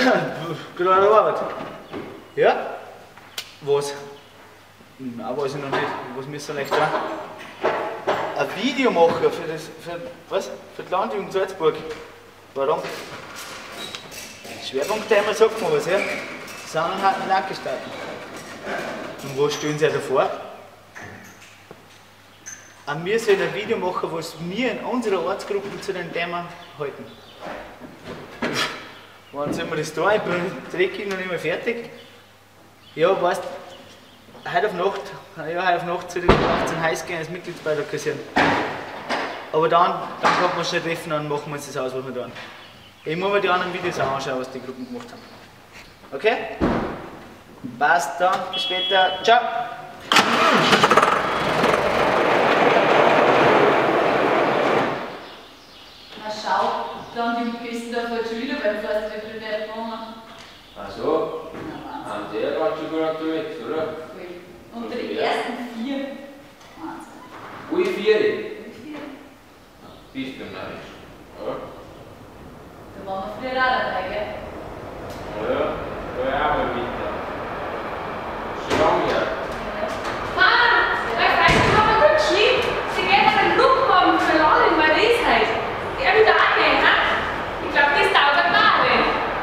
Gerade Arbeit. Ja? Was? Nein, weiß ich noch nicht. Was müssen wir nicht tun? Ein Video machen für die Landjugend Salzburg. Warum? Schwerpunktthema sagt man was, ja? Zusammenhalt mit Landgestalten. Und was stellen Sie da vor? Auch wir sollen ein Video machen, was wir in unserer Ortsgruppe zu dem Thema halten. Wann sollen wir das tun? Ich bin dreckig noch nicht mehr fertig. Ja, weißt du, heute auf Nacht soll ich 18 heiß gehen als Mitgliedsbeitrag kassieren. Aber dann kann man schnell treffen, dann machen wir uns das aus, was wir tun. Ich muss mir die anderen Videos auch anschauen, was die Gruppen gemacht haben. Okay? Passt dann, bis später. Ciao! Na schau, dann die Küstendorf hat schon wieder beim Forstwettbewerb gewonnen. Ach so? Haben die ja ganz schön gut aktuell, oder? Unter den ersten 4. Wahnsinn. Ui, 4. Ui, 4. Bist du narrisch. Ja? Da waren wir früher auch dabei, gell? Ja, da ja auch mal mit. Schon lange her. Mama, mein Freund hat mir gut geschrieben, sie gehen einen Look haben für Lading, weil das ist halt. Der will da angehen, ha? Ich glaube, das dauert eine Weile.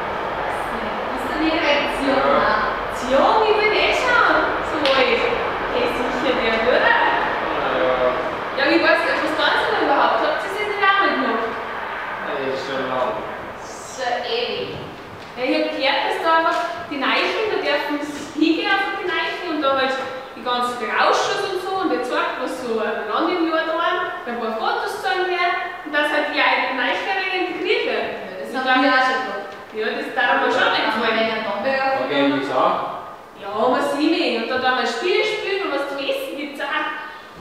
Das ist eine Reaktion, ne? Jung, ich bin eh schon so alt. Das ist sicher der, oder? Ja, Ja, ich weiß nicht, was tun sie denn überhaupt? Habt ihr sie nicht auch mitgenommen? das ist schon lang. So ewig. Ja, ich habe gehört, dass da einfach die Neichen, da dürfen sie hingehen auf die Neichen und da halt die ganzen Berausschuss und so und der zeigt, was so ein Land im Jahr da waren, ein paar Fotos zeigen werden und dass halt die alten Neicherinnen integriert werden. Das haben wir auch schon gemacht. Ja, das darf man schon nicht Haben wir gefallen. einen Bamberger Okay, genommen. wieso? Ja, was ich nicht. Und da darf man Spiele spielen und was zu essen gibt es auch.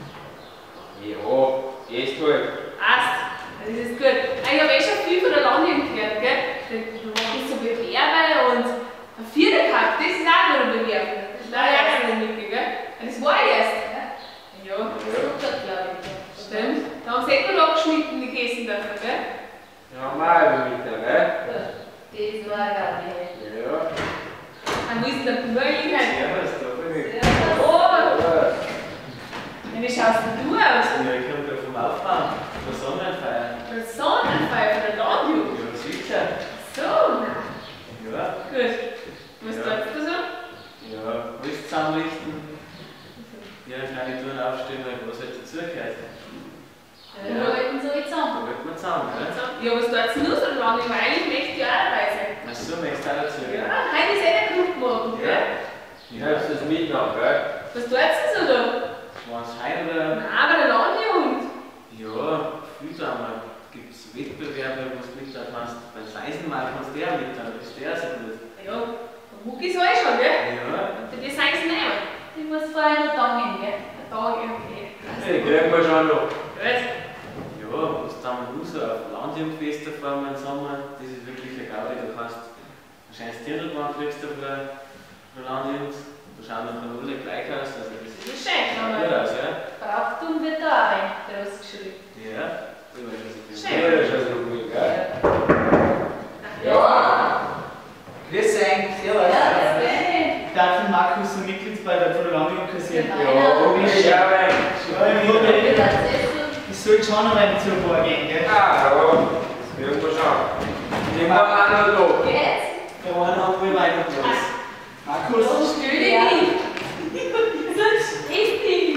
Ja, gehst halt. Passt. Das ist gut. Ich habe eh schon viel von der Landjugend gehört, gell? Da machen so Bewerbe und ein Viererkack, das ist auch noch eine Bewerbung. Das ist leider auch noch nicht, gell? Das war erst. Ja, Stuttgart, glaube ich. stimmt. Da haben sie eh gut abgeschnitten, die Käsen dafür, gell? Ja, mal mit der, gell? Das war gar nicht. Ja. Dann muss der Möglichkeit. Ja, das darf ich nicht. Oh, Ja. wie schaust denn du aus? Ja, ich komme gerade vom Aufbauen, von Sonnenfeier. Der Sonnenfeier von der Landjugend. Ja, sicher. So, Ja. gut. Was Ja. sagst du so? Ja, Holz zusammenrichten. Ja, kleine Touren aufstellen, weil was halt dazugehört. Wir halten so jetzt Da an. wird man zusammen, ne? Ja, was tut denn nur so lange? Weil eigentlich möchte ich auch dabei sein. Ach so, möchtest du auch dazu? Ja, heute ist eh der Clubmorgen, gell? Ich hab's das mitgenommen, gell? Was tut denn so da? Waren es heim oder? Nein, bei der Landjugend. Ja, viel zusammen. Gibt es Wettbewerbe, wo du mit da kannst. Bei Seisenmal kannst du der mit, dann ist der so gut. Ja, der Mucki ist auch schon, gell? Ja. Und die sagen es nicht. Ich muss vorher noch da gehen, gell? Der Tag, okay. Den kriegen wir schon noch. Gut. Ja, was zusammen raus auf Landjugendfeste fahren wir im Sommer, das ist wirklich eine Gaudi. Du kannst wahrscheinlich Dirndlbahn kriegst du von der Landjugend. Da schauen wir alle gleich aus. Also das Das ist schön, schaut aber gut aus, ja? Brauchtum wird da auch groß geschrieben. Ja. Überall ist es Schön. Ja, das ist schon so gut, gell? Ja. Grüß euch, servus. Ja, das bin ich. Ich darf von Markus einen Mitgliedsbeitrag von der Landjugend kassieren. Genau. Ja, okay, ja, Ja, ich Das ist so. Ich soll schon noch mal zu ein paar gehen, gell? ja, das kriegen wir schon. Die machen auch noch da. Jetzt? Der eine haben wir weiter Platz. Markus. So stell dich Ja. nicht. Sonst isst dich.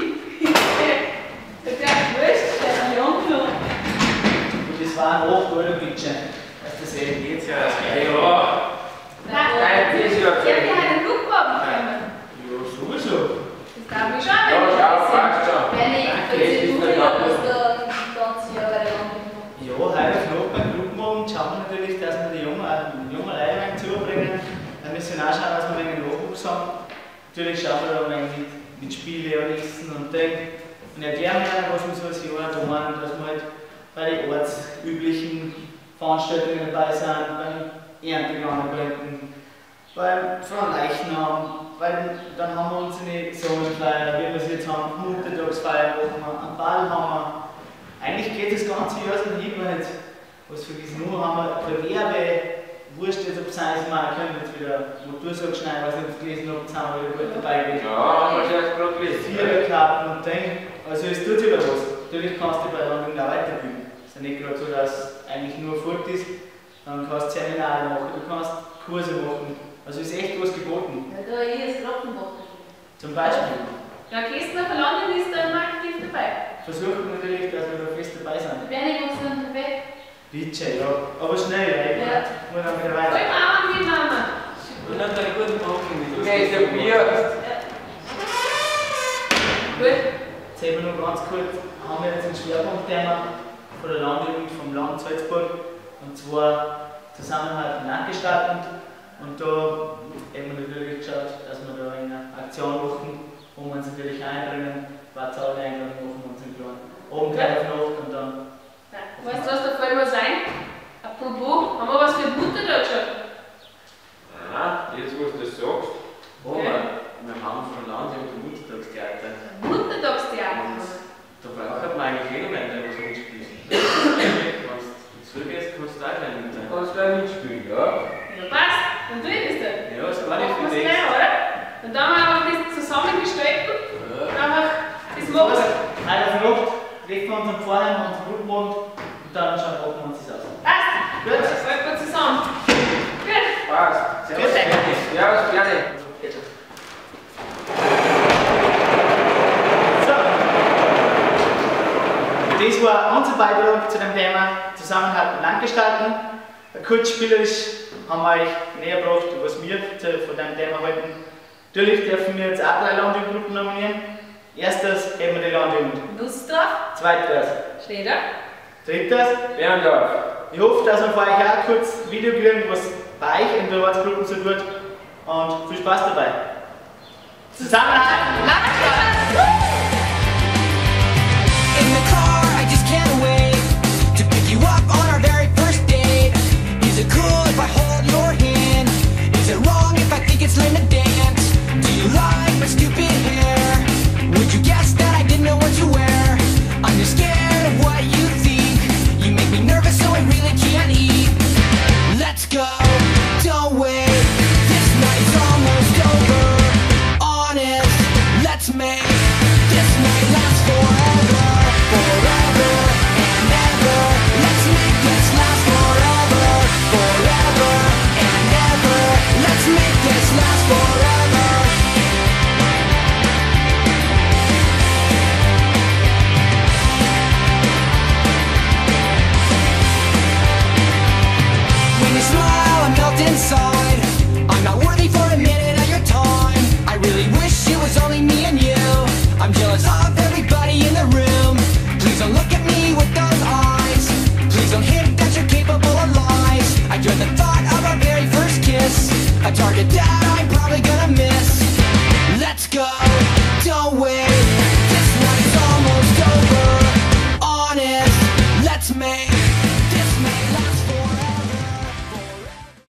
Der Wurst, der Junge. Und das war ein 8-Euro-Budget. Weißt du, das wäre jetzt ja das Gleiche. Ja. Nein, Nein, das ist ja ich habe okay. dir einen Look haben können. Ja, sowieso. Das darf ich schon, Ja, wenn ich schau, das passt schon. Wenn ich Danke, erzähle, das ist du der ja, Gabriel. was da das ganze Jahr bei der Landung macht. Ja, heute noch beim Clubmorgen schauen wir natürlich, dass wir die jungen Leute ein wenig zubringen. Dann müssen wir auch schauen, dass wir ein wenig Nachwuchs haben. Natürlich schauen wir da ein wenig mit Spiele und Essen und Trinken. Und erklären wir, was wir so als Jahr tun, dass wir halt bei den ortsüblichen Veranstaltungen dabei sind, beim Erntegangsblenden, beim Fronleichnam, weil dann haben wir unsere Sonnenfeier, wie wir es jetzt haben, Muttertagsfeier machen wir, einen Ball haben wir. Eigentlich geht das ganze Jahr so hin, weil jetzt, was vergessen nur, haben wir Bewerbe, wurscht jetzt, ob sein, ist man können jetzt wieder Motorsack schneiden, was ich jetzt gelesen habe, jetzt haben wir wieder gut dabei gewesen. Ja, haben wir schon erst gerade gelesen. Viererklappen und Ding. Also es tut sich wieder was. Natürlich kannst du bei Landung auch weiterbilden. Es ist ja nicht gerade so, dass eigentlich nur Furt ist. Dann kannst du Seminare machen, du kannst Kurse machen. Also ist echt was geboten. Ja, da ist Glockenwoche. Zum Beispiel. Der Kästner von London ist da immer aktiv dabei. Versuchen natürlich, dass wir da fest dabei sind. Der Bernie kommt dann weg. Bitte, ja. Aber schnell, weil ich muss dann wieder Voll weiter. Mama und die Mama. Und hat einen guten Brocken mit. Ja, ist ja Bier. Gut. Jetzt haben wir noch ganz kurz, haben wir jetzt ein Schwerpunktthema von der Landjugend vom Land Salzburg. Und zwar Zusammenhalt und Landgestaltung. Und da haben wir natürlich geschaut, dass wir da eine Aktion machen, wo wir uns natürlich einbringen, Watzau eingeladen machen und sind klar. Oben gleich noch und dann. Weißt du, was da voll mal sein? Apropos, haben wir was für Butter da schon? Ah, jetzt wo du das sagst. Oh, wir haben von Land im Muttertagstheater. Muttertagstheater. Da braucht man eigentlich jeden Moment, der was mitspielt. Wenn du zurückgehst, kannst du auch gleich mit sein. Kannst du gleich mitspielen, ja? Ja, passt. Dann tue ich das dann. Ja, das war Machen wir nicht es für gleich, dich. oder? Und dann haben wir einfach das zusammengestalten. Einfach das machen. Einer verrückt, weg von unserem Vorheim, unserem Gruppenbund und dann schauen wir uns das aus. Passt. Gut, das halten wir zusammen. Gut. Passt. Servus, Fertig. Servus, gerne. So. Das war unser Beitrag zu dem Thema Zusammenhalt und Landgestalten. Kurz spielerisch haben wir euch näher gebracht, was wir von dem Thema halten. Natürlich dürfen wir jetzt auch 3 Landjugendgruppen nominieren. Erstes haben wir die Landjugend. Nussdorf. Zweites. Schleder. Drittes. Berndorf. Ich hoffe, dass wir für euch auch kurz ein Video kriegen, was bei euch in der Ortsgruppen so tut. Und viel Spaß dabei. Zusammenhalt! In the car, I just can't wait to pick you up on our very first date. Is it cool if I hold your hand? Is it wrong if I think it's lame to dance? Do you like my stupid hair? Would you guess that I didn't know what to wear? I'm just scared of what you think. You make me nervous so I really can't eat. Let's go, don't wait. This night's almost over. Honest, let's make this night last forever. Forever and ever. Let's make this last forever. Forever and ever. Let's make this last forever. When you smile, I melt inside.